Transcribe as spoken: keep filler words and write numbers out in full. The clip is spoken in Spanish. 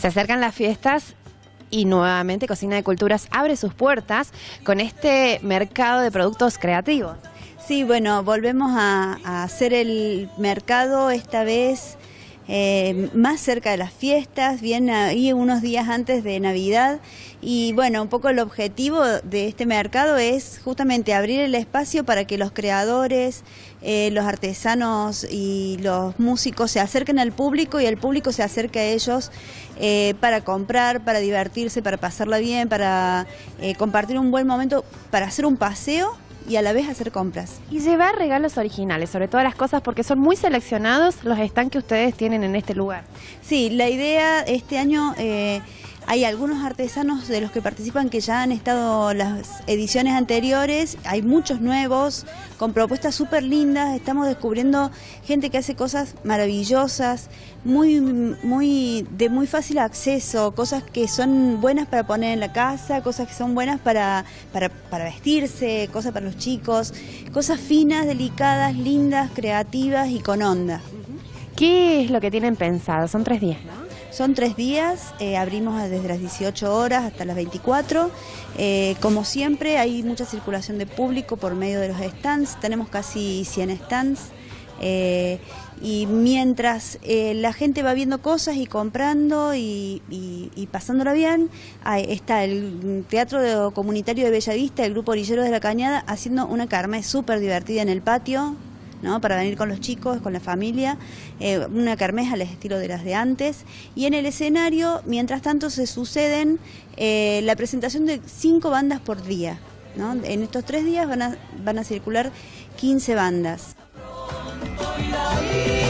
Se acercan las fiestas y nuevamente Cocina de Culturas abre sus puertas con este mercado de productos creativos. Sí, bueno, volvemos a, a hacer el mercado esta vez eh, más cerca de las fiestas, bien ahí unos días antes de Navidad. Y bueno, un poco el objetivo de este mercado es justamente abrir el espacio para que los creadores, eh, los artesanos y los músicos se acerquen al público y el público se acerque a ellos eh, para comprar, para divertirse, para pasarla bien, para eh, compartir un buen momento, para hacer un paseo y a la vez hacer compras. Y llevar regalos originales, sobre todas las cosas, porque son muy seleccionados los stands que ustedes tienen en este lugar. Sí, la idea este año... Eh, Hay algunos artesanos de los que participan que ya han estado las ediciones anteriores, hay muchos nuevos, con propuestas súper lindas, estamos descubriendo gente que hace cosas maravillosas, muy, muy, de muy fácil acceso, cosas que son buenas para poner en la casa, cosas que son buenas para, para, para vestirse, cosas para los chicos, cosas finas, delicadas, lindas, creativas y con onda. ¿Qué es lo que tienen pensado? Son tres días, ¿no? Son tres días, eh, abrimos desde las dieciocho horas hasta las veinticuatro. Eh, como siempre hay mucha circulación de público por medio de los stands, tenemos casi cien stands. Eh, y mientras eh, la gente va viendo cosas y comprando y, y, y pasándola bien, ahí está el Teatro Comunitario de Bellavista, el Grupo Orilleros de la Cañada, haciendo una kermés súper divertida en el patio, ¿no? Para venir con los chicos, con la familia, eh, una kermés al estilo de las de antes. Y en el escenario, mientras tanto, se suceden eh, la presentación de cinco bandas por día, ¿no? En estos tres días van a, van a circular quince bandas.